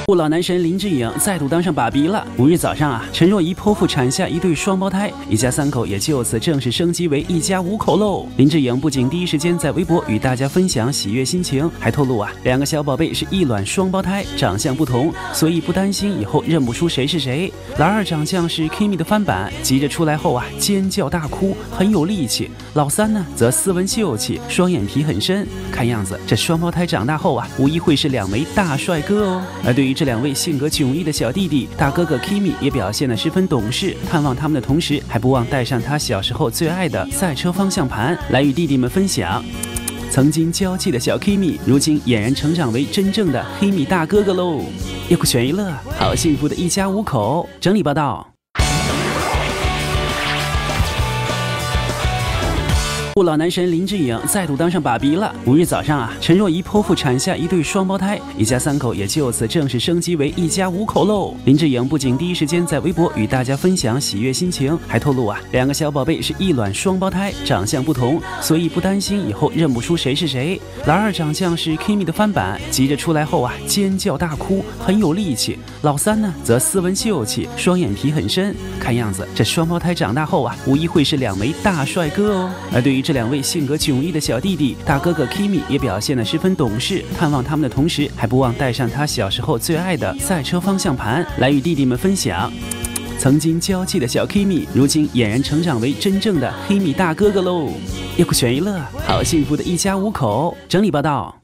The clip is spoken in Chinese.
不老男神林志颖再度当上爸比了。5日早上陈若仪剖腹产下一对双胞胎，一家3口也就此正式升级为一家5口喽。林志颖不仅第一时间在微博与大家分享喜悦心情，还透露2个小宝贝是一卵双胞胎，长相不同，所以不担心以后认不出谁是谁。老二长相是 Kimi 的翻版，急着出来后尖叫大哭，很有力气。老三呢则斯文秀气，双眼皮很深，看样子这双胞胎长大后无疑会是2枚大帅哥哦。而对于这2位性格迥异的小弟弟，大哥哥 Kimi 也表现得十分懂事，探望他们的同时，还不忘带上他小时候最爱的赛车方向盘来与弟弟们分享。曾经娇气的小 Kimi， 如今俨然成长为真正的黑米大哥哥喽！优酷全娱乐，好幸福的一家5口。整理报道。不老男神林志颖再度当上爸比了。5日早上陈若仪剖腹产下一对双胞胎，一家3口也就此正式升级为一家5口喽。林志颖不仅第一时间在微博与大家分享喜悦心情，还透露2个小宝贝是一卵双胞胎，长相不同，所以不担心以后认不出谁是谁。老二长相是 Kimi 的翻版，急着出来后尖叫大哭，很有力气。老三呢则斯文秀气，双眼皮很深，看样子这双胞胎长大后无疑会是2枚大帅哥哦。而对于这2位性格迥异的小弟弟，大哥哥 Kimi 也表现得十分懂事，探望他们的同时，还不忘带上他小时候最爱的赛车方向盘来与弟弟们分享。曾经娇气的小 Kimi， 如今俨然成长为真正的黑米大哥哥喽！优酷全娱乐，好幸福的一家5口。整理报道。